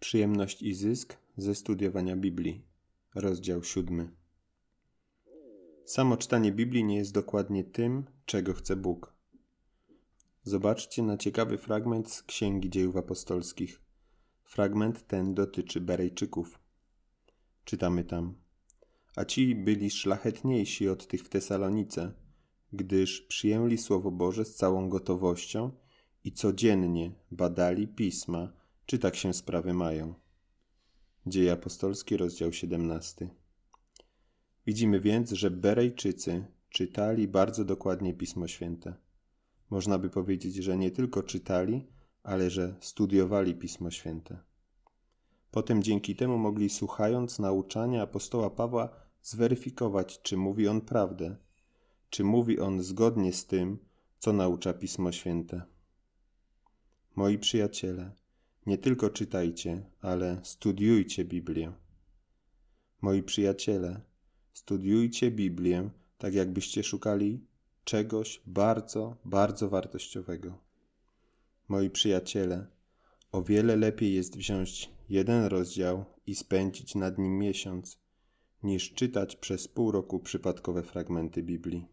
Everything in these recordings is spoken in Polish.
Przyjemność i zysk ze studiowania Biblii. Rozdział 7. Samo czytanie Biblii nie jest dokładnie tym, czego chce Bóg. Zobaczcie na ciekawy fragment z Księgi Dziejów Apostolskich. Fragment ten dotyczy Berejczyków. Czytamy tam: A ci byli szlachetniejsi od tych w Tesalonice, gdyż przyjęli Słowo Boże z całą gotowością i codziennie badali Pisma, czy tak się sprawy mają. Dzieje apostolskie, rozdział 17. Widzimy więc, że Berejczycy czytali bardzo dokładnie Pismo Święte. Można by powiedzieć, że nie tylko czytali, ale że studiowali Pismo Święte. Potem dzięki temu mogli, słuchając nauczania apostoła Pawła, zweryfikować, czy mówi on prawdę, czy mówi on zgodnie z tym, co naucza Pismo Święte. Moi przyjaciele, nie tylko czytajcie, ale studiujcie Biblię. Moi przyjaciele, studiujcie Biblię, tak jakbyście szukali czegoś bardzo, bardzo wartościowego. Moi przyjaciele, o wiele lepiej jest wziąć jeden rozdział i spędzić nad nim miesiąc, niż czytać przez pół roku przypadkowe fragmenty Biblii.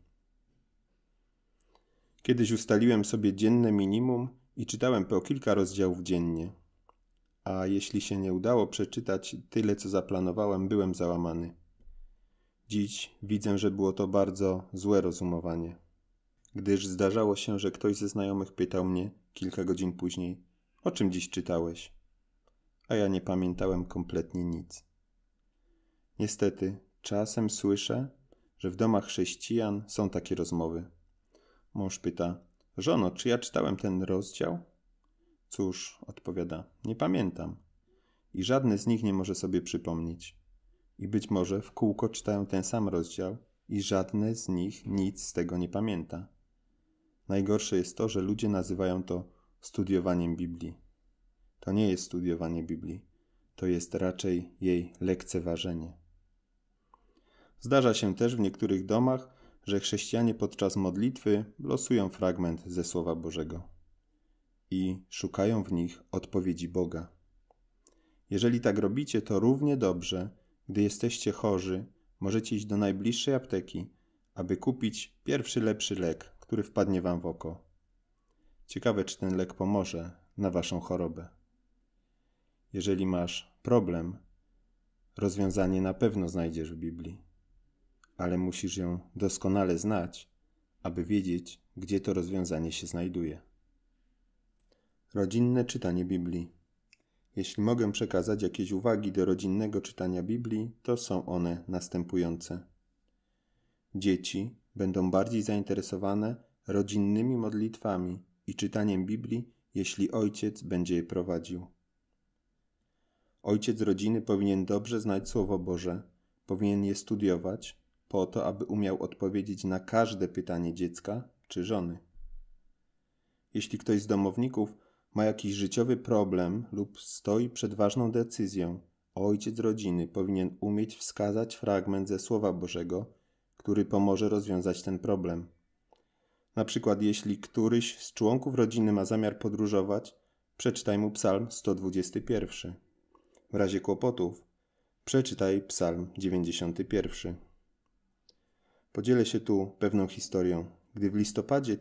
Kiedyś ustaliłem sobie dzienne minimum i czytałem po kilka rozdziałów dziennie. A jeśli się nie udało przeczytać tyle, co zaplanowałem, byłem załamany. Dziś widzę, że było to bardzo złe rozumowanie, gdyż zdarzało się, że ktoś ze znajomych pytał mnie kilka godzin później: o czym dziś czytałeś? A ja nie pamiętałem kompletnie nic. Niestety, czasem słyszę, że w domach chrześcijan są takie rozmowy. Mąż pyta: żono, czy ja czytałem ten rozdział? Cóż, odpowiada, nie pamiętam. I żadny z nich nie może sobie przypomnieć. I być może w kółko czytają ten sam rozdział i żadne z nich nic z tego nie pamięta. Najgorsze jest to, że ludzie nazywają to studiowaniem Biblii. To nie jest studiowanie Biblii. To jest raczej jej lekceważenie. Zdarza się też w niektórych domach, że chrześcijanie podczas modlitwy losują fragment ze Słowa Bożego i szukają w nich odpowiedzi Boga. Jeżeli tak robicie, to równie dobrze, gdy jesteście chorzy, możecie iść do najbliższej apteki, aby kupić pierwszy lepszy lek, który wpadnie wam w oko. Ciekawe, czy ten lek pomoże na waszą chorobę. Jeżeli masz problem, rozwiązanie na pewno znajdziesz w Biblii, ale musisz ją doskonale znać, aby wiedzieć, gdzie to rozwiązanie się znajduje. Rodzinne czytanie Biblii. Jeśli mogę przekazać jakieś uwagi do rodzinnego czytania Biblii, to są one następujące. Dzieci będą bardziej zainteresowane rodzinnymi modlitwami i czytaniem Biblii, jeśli ojciec będzie je prowadził. Ojciec rodziny powinien dobrze znać Słowo Boże, powinien je studiować, po to, aby umiał odpowiedzieć na każde pytanie dziecka czy żony. Jeśli ktoś z domowników ma jakiś życiowy problem lub stoi przed ważną decyzją, ojciec rodziny powinien umieć wskazać fragment ze Słowa Bożego, który pomoże rozwiązać ten problem. Na przykład, jeśli któryś z członków rodziny ma zamiar podróżować, przeczytaj mu Psalm 121. W razie kłopotów przeczytaj Psalm 91. Podzielę się tu pewną historią. Gdy w listopadzie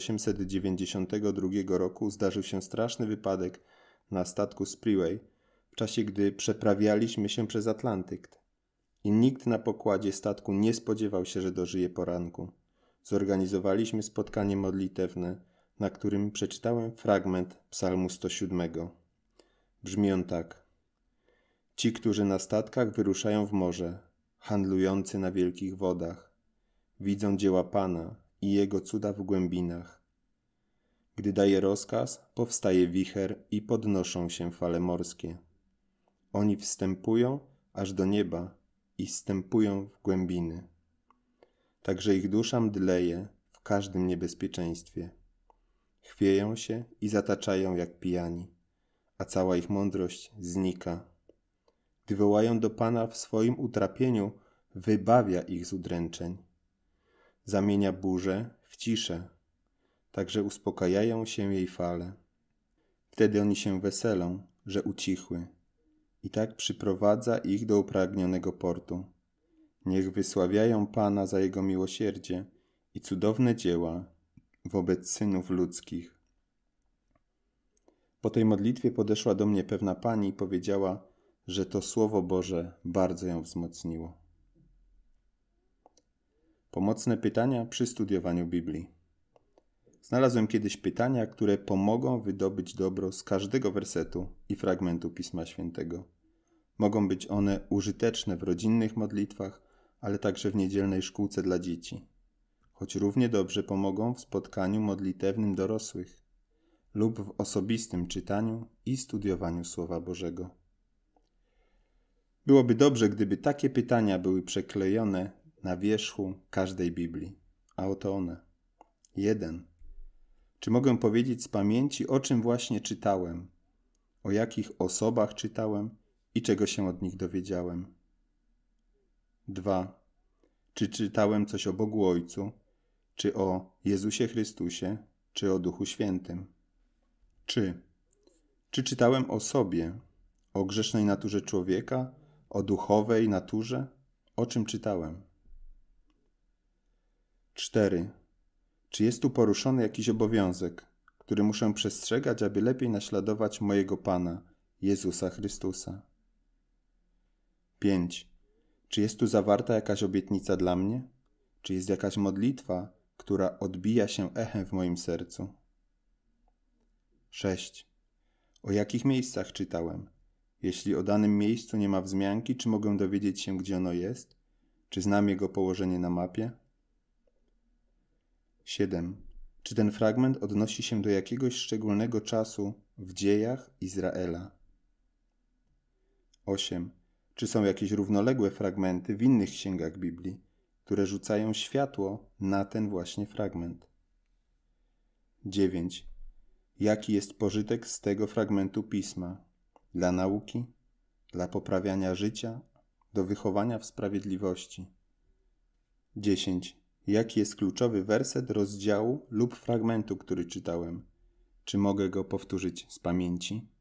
1892 roku zdarzył się straszny wypadek na statku Spreway, w czasie gdy przeprawialiśmy się przez Atlantyk. I nikt na pokładzie statku nie spodziewał się, że dożyje poranku. Zorganizowaliśmy spotkanie modlitewne, na którym przeczytałem fragment Psalmu 107. Brzmi on tak: Ci, którzy na statkach wyruszają w morze, handlujący na wielkich wodach, widzą dzieła Pana i Jego cuda w głębinach. Gdy daje rozkaz, powstaje wicher i podnoszą się fale morskie. Oni wstępują aż do nieba i zstępują w głębiny. Także ich dusza mdleje w każdym niebezpieczeństwie. Chwieją się i zataczają jak pijani, a cała ich mądrość znika. Gdy wołają do Pana w swoim utrapieniu, wybawia ich z udręczeń. Zamienia burzę w ciszę, także uspokajają się jej fale. Wtedy oni się weselą, że ucichły, i tak przyprowadza ich do upragnionego portu. Niech wysławiają Pana za Jego miłosierdzie i cudowne dzieła wobec synów ludzkich. Po tej modlitwie podeszła do mnie pewna pani i powiedziała, że to Słowo Boże bardzo ją wzmocniło. Pomocne pytania przy studiowaniu Biblii. Znalazłem kiedyś pytania, które pomogą wydobyć dobro z każdego wersetu i fragmentu Pisma Świętego. Mogą być one użyteczne w rodzinnych modlitwach, ale także w niedzielnej szkółce dla dzieci, choć równie dobrze pomogą w spotkaniu modlitewnym dorosłych lub w osobistym czytaniu i studiowaniu Słowa Bożego. Byłoby dobrze, gdyby takie pytania były przeklejone na wierzchu każdej Biblii, a oto one. 1. Czy mogę powiedzieć z pamięci, o czym właśnie czytałem, o jakich osobach czytałem i czego się od nich dowiedziałem? 2. Czy czytałem coś o Bogu Ojcu, czy o Jezusie Chrystusie, czy o Duchu Świętym? 3. Czy czytałem o sobie, o grzesznej naturze człowieka, o duchowej naturze? O czym czytałem? 4. Czy jest tu poruszony jakiś obowiązek, który muszę przestrzegać, aby lepiej naśladować mojego Pana, Jezusa Chrystusa? 5. Czy jest tu zawarta jakaś obietnica dla mnie? Czy jest jakaś modlitwa, która odbija się echem w moim sercu? 6. O jakich miejscach czytałem? Jeśli o danym miejscu nie ma wzmianki, czy mogę dowiedzieć się, gdzie ono jest? Czy znam jego położenie na mapie? 7. Czy ten fragment odnosi się do jakiegoś szczególnego czasu w dziejach Izraela? 8. Czy są jakieś równoległe fragmenty w innych księgach Biblii, które rzucają światło na ten właśnie fragment? 9. Jaki jest pożytek z tego fragmentu Pisma dla nauki, dla poprawiania życia, do wychowania w sprawiedliwości? 10. Jaki jest kluczowy werset rozdziału lub fragmentu, który czytałem? Czy mogę go powtórzyć z pamięci?